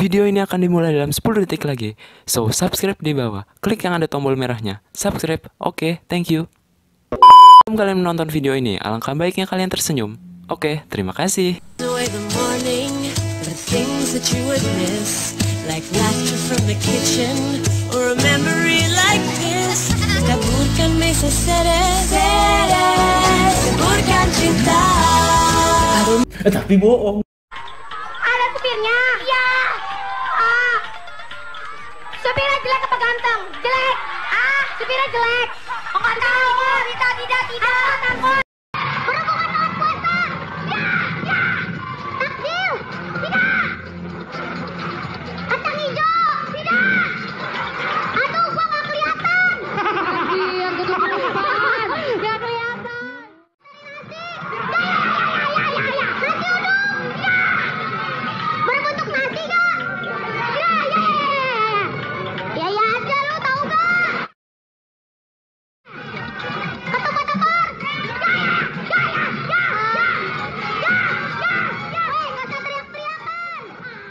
Video ini akan dimulai dalam 10 detik lagi. So, subscribe di bawah. Klik yang ada tombol merahnya. Subscribe. Oke, thank you. Sebelum kalian menonton video ini, alangkah baiknya kalian tersenyum. Oke, terima kasih. Tapi bohong. Ada supirnya? Iya. Supirnya jelek apa ganteng? Jelek. Supirnya jelek. Oh, nggak tahu. Tidak. Takut. Berhubungan dengan puasa. Ya. Takjil. Tidak. Kacang hijau. Tidak. Aduh, gua nggak kelihatan. Yang gitu kelihatan. Nggak kelihatan. Nasi uduk. Berbentuk nasi gak? Ya aja lu tahu gak? Ketupat tepar. Gak usah teriak-teriakan.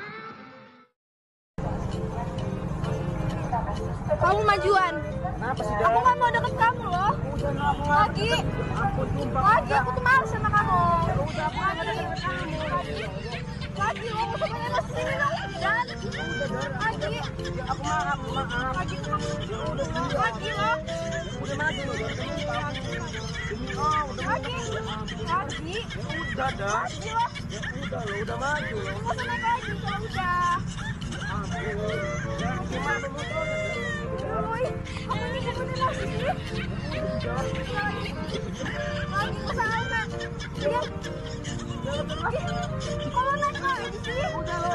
Kamu majuan. Kenapa sih, Aku gak mau deket kamu loh. Lagi aku tuh males sama kamu. Lagi lo mau semuanya lo sini dong. Dan lagi Aku maaf. lagi lo Udah maju loh. lagi Udah dah. Udah maju loh. nggak usah naik lagi kalau udah. Gimana motornya? Woi, aku ini kemudian lagi sih. Lagi ke sana. Lihat. Kalau naik lagi sih. Udah lo.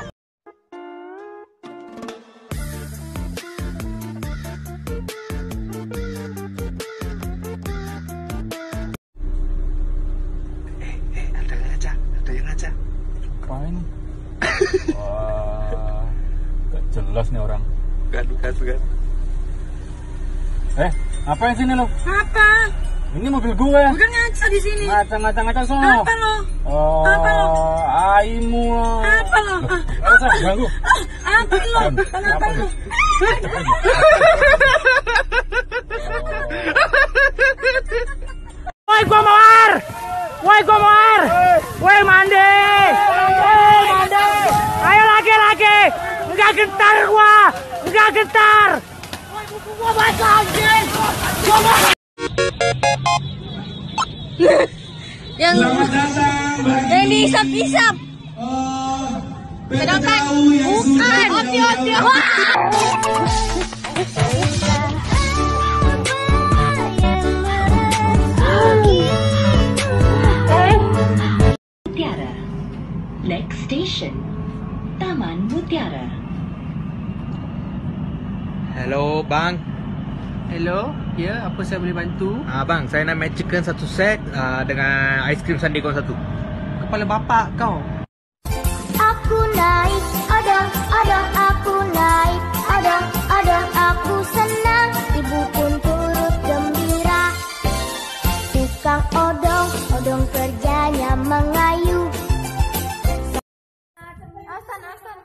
Ada yang ngajak. Ngapain? Wah, gak jelas nih orang. Bukan. Ngapain sini lo? Apa? Ini mobil gue. Udah ngaca di sini. Ngaca sono. Apa lo? Oh, Apa lo? aimu. Apa lo? Apa ganggu? Apa lo? Apa lo? Woi gua mawar. Woi mandi. Ayo laki-laki. Enggak gentar gua. Woi buku gua basah anjing. Yang diisap-isap. Sedangkan bukan. Oti. Mutiara. Next station, Taman Mutiara. Hello bang. Hello, ya apa saya boleh bantu? Bang, saya nak mac chicken satu set dengan aiskrim sundae kau satu. Kepala bapak kau. Aku naik, odong, aku naik, odong, aku senang, ibu pun turut gembira. Tukang odong kerjanya mengayu. Asan.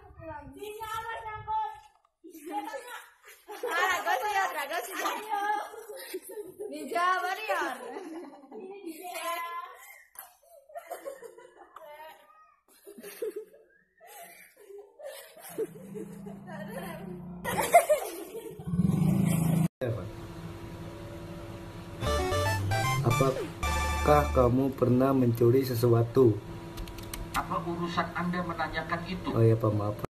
Apakah kamu pernah mencuri sesuatu? Apa urusan Anda menanyakan itu? Oh ya, Pak, maaf.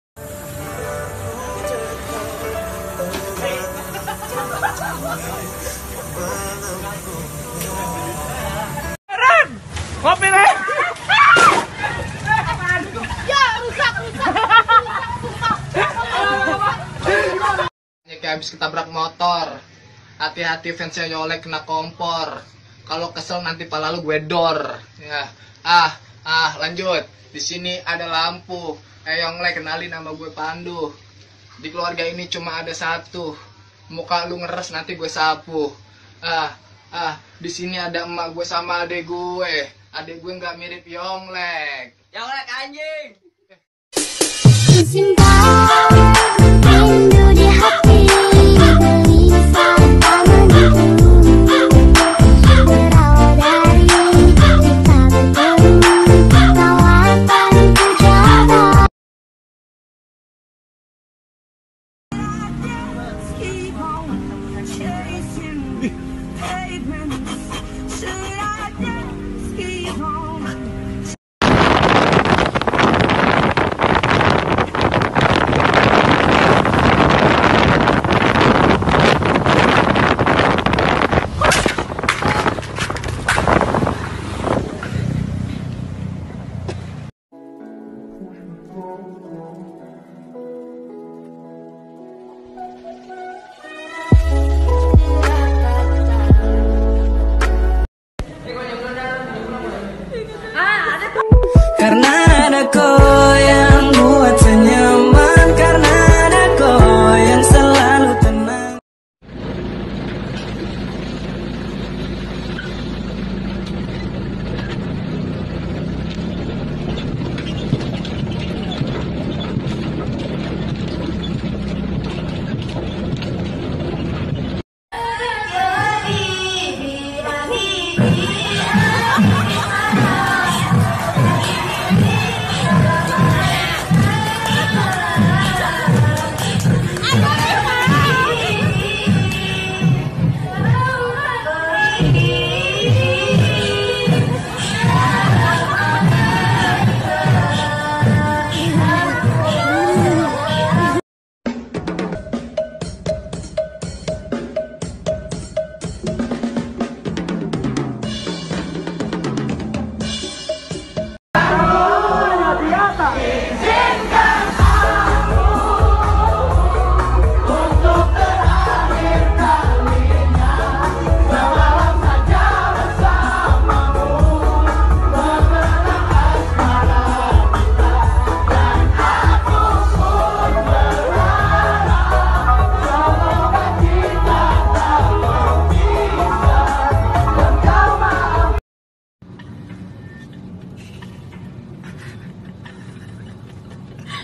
Mobilnya. Ya, rusak. Kayak habis ketabrak motor. Hati-hati fansnya Yolek kena kompor. Kalau kesel nanti pala lu gue dor. Ya. Lanjut. Di sini ada lampu. Yonglek kenalin nama gue Pandu. Di keluarga ini cuma ada satu. Muka lu ngeres nanti gue sapu. Di sini ada emak gue sama adek gue. Adek gue nggak mirip Yonglek. Yonglek anjing. Simba.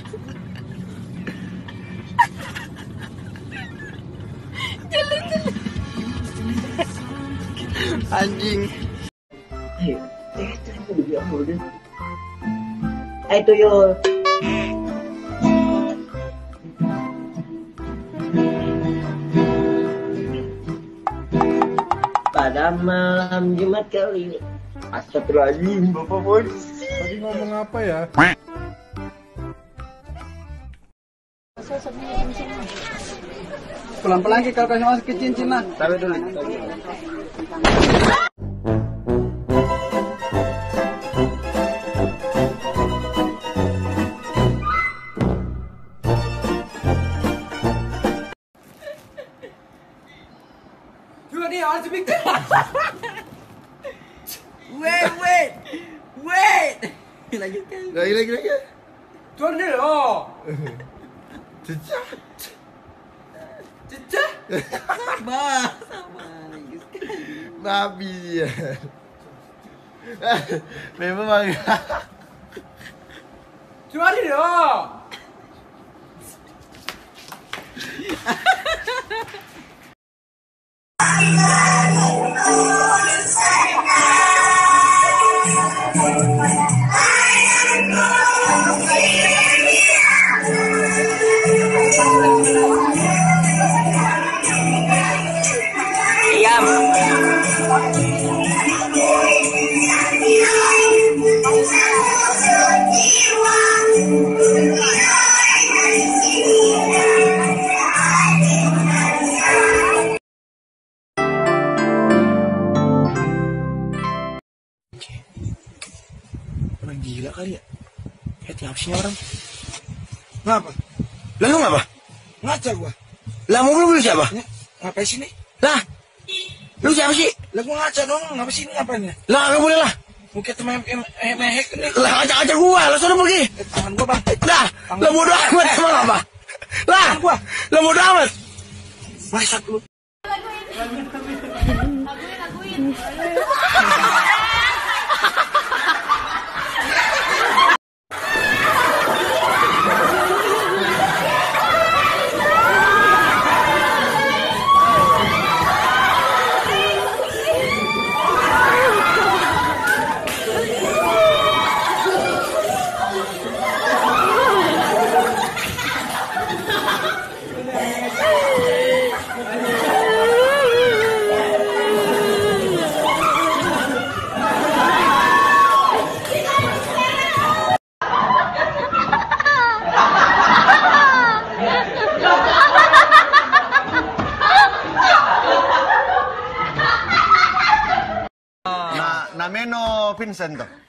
Anjing. Hai tuyul. Pada malam Jumat kali ini. Astagfirullahaladzim, Bapak polisi. Tadi ngomong apa ya? Pelan-pelan kalau kasih masuk ke cincin lah. Taruh dulu. Wait. Lagi. Tuan dia loh. Cecah. Nabi ya. Memang bangga. Tuan dia loh. Orang gila kali ya. Tiap sini orang. Ngapa? Lah lu ngapa? Ngaca gua. Lah mobil siapa? Ngapain sini? Lah. Lu siapa sih? Lah gua ngaca dong, ngapa sini ngapain ya? Lah enggak boleh lah. Mungkin temen mehek nih. Lah ngaca gua, lah sudah pergi. Tangan gua, Bang. Lah bodo amat emang apa? Lah gua. Lah bodo amat. Masak lu. Nameno Vincent.